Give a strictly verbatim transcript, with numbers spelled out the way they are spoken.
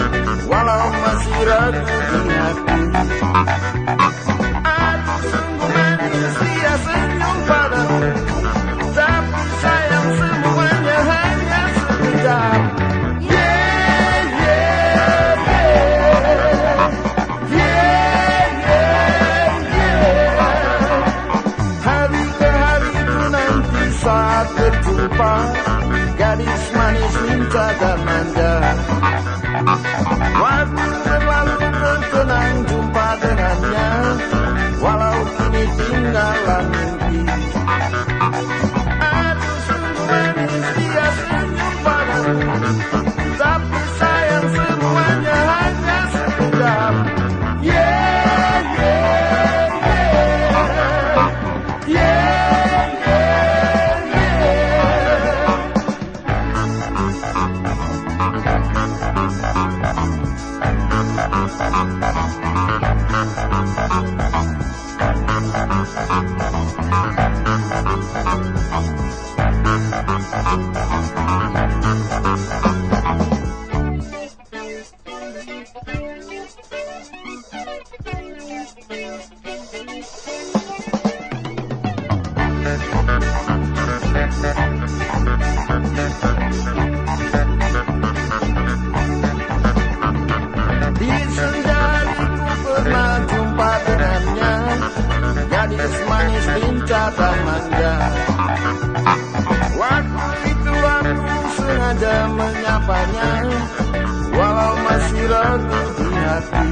walau masih ragu di hati. Aku sungguh manis dia senyum padamu, tapi sayang semuanya hanya sekejap. Saat berjumpa, gadis manis minta dan manja. Waktu berlalu terkenang jumpa dengannya, walau kini tinggallah mimpi. Aduh sungguh manis dia senyum padamu, tapi sayang semuanya hanya sekejap. Yeah, yeah, yeah, yeah. Di senja hari ku pernah jumpa dengannya, gadis manis lincah dan manja. Waktu itu aku sengaja menyapanya, walau masih ragu di hati.